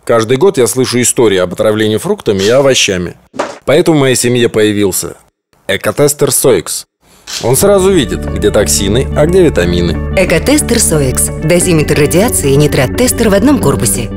Каждый год я слышу истории об отравлении фруктами и овощами. Поэтому в моей семье появился экотестер Соекс. Он сразу видит, где токсины, а где витамины. Экотестер Соекс. Дозиметр радиации и нитрат-тестер в одном корпусе.